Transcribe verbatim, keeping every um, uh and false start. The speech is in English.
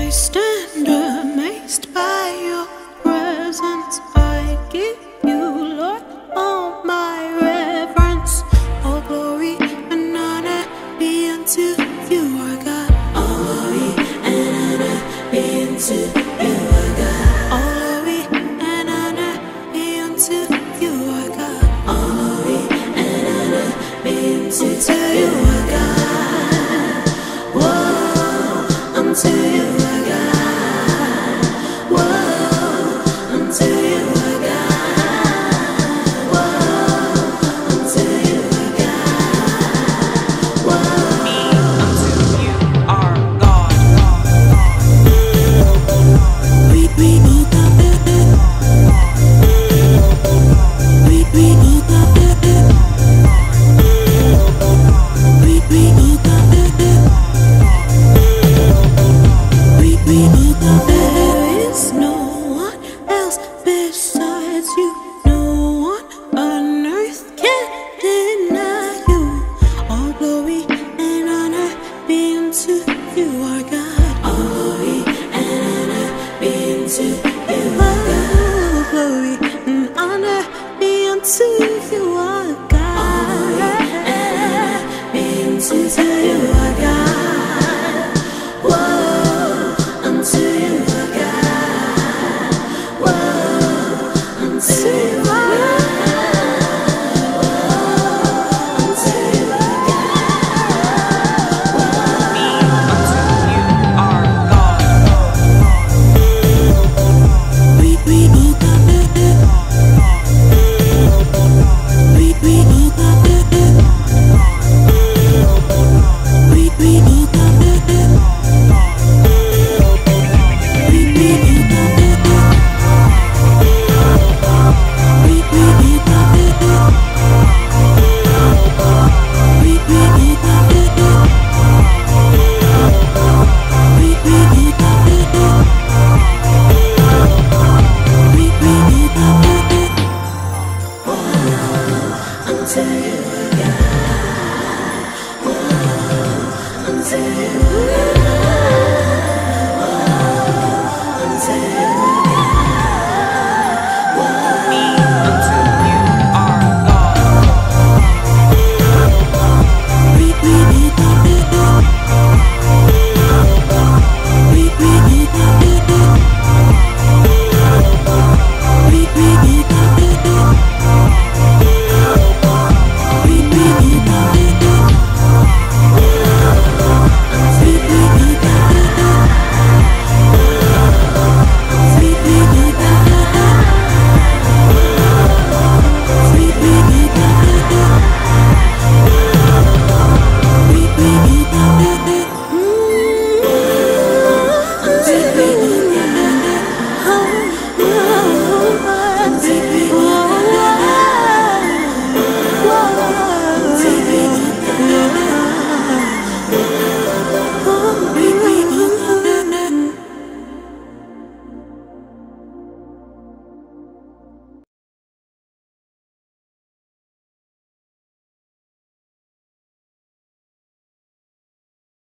stand amazed by your presence. I give you, Lord, all my reverence. All glory and honor be unto you, our God. All glory and honor be unto you, our God. All glory and honor be unto you, our God. All glory and honor be unto you, our God. Whoa, unto you.